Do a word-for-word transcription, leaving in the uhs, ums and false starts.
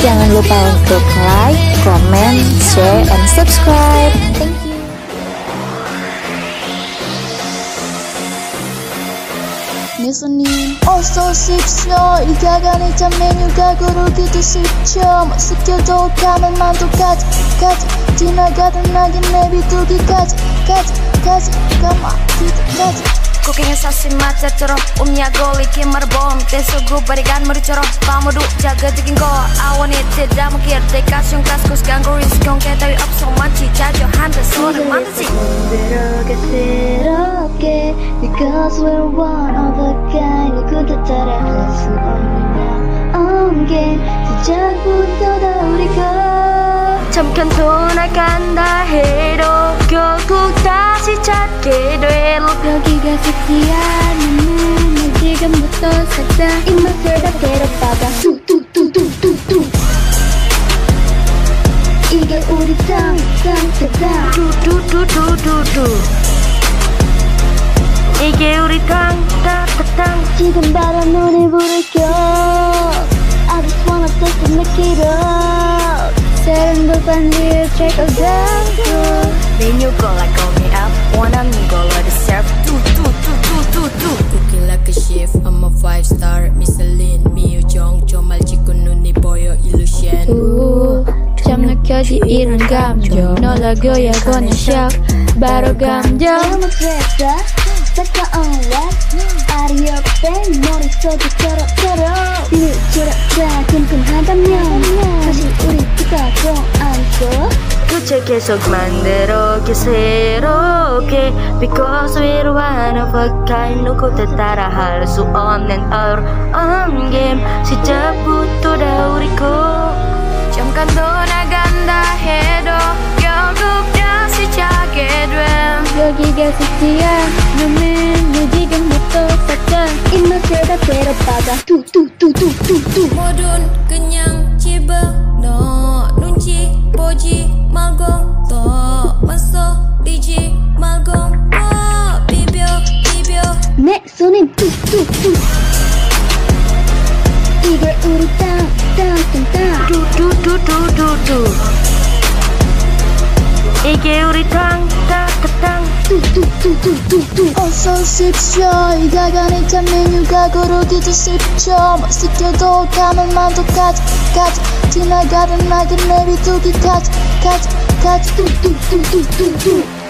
Jangan lupa untuk like, comment, share, and subscribe. Thank you. 예수님 어서 오십시오. 이 가간이 참 메뉴가 그러기도 쉽죠. 못 시켜도 가면만도 가지 가지 지나가던 낙인 내비두기까지 가지 가지 가마기까지 Cooking sausage macetro umnya goli kimar bom teso group barikan mercoro pamudu jaga jeging go I want it tidak mungkin deka sungkas kus ganggu riskong ketawi opso manci jajo handa sore mandasi 새롭게 새롭게 because we're one of a kind 누구도 따라할 수 없는 온게 시작부터 다 우리 거 잠깐 돌아간다 해도 결국 다시 찾게 돼 여기가 섹시한 눈은 지금부터 살짝 입맛을 다 괴롭다가 뚜뚜뚜뚜뚜뚜 이게 우리 땅, 땅, 땅 뚜뚜뚜뚜뚜뚜 이게 우리 땅, 땅, 땅 지금 바로 눈이 부를겨 I just wanna take a make it up 새로운 반지의 track of down Then you go like call me up wanna me go like the surf 뚜뚜뚜뚜뚜뚜 Cooking like a chef I'm a five star Michelin 미유정 정말 짓고 눈이 보여 illusion 참 느껴지 이런 감정 놀라고야 그냥 shock 바로 감정 너무 stress다 차가운 랩 아리 옆에 머릿속이 쩔어쩔어 비밀스럽다 끔끔하다면 사실 우리 둘다 좀 알고 그저 계속 만들어 새롭게 Because we're one of a kind 누구도 따라할 수 없는 어려운 게임 시작부터 다 우리 거 잠깐 돌아간다 해도 결국 다시 찾게 돼 여기가 섹시한 눈은 내 지금부터 살짝 입맛을 다 괴롭다가 뚜뚜뚜뚜뚜뚜 뭐든 그냥 집어넣어 눈치 보지 말고 더 망설이지 말고 어, 비벼 비벼 내 손엔 뚜뚜뚜 이게 우리 땅, 땅, 땅, 땅 뚜뚜뚜뚜뚜뚜 이게 우리 땅, 땅, 땅 뚜뚜뚜뚜뚜뚜 어서 오십시오. 이 가간이 참 메뉴가 고르기도 쉽죠. 못 시켜도 가면만도 가지 가지 지나가던 낙인 내비두기까지 가지 가지 뚜뚜뚜뚜뚜뚜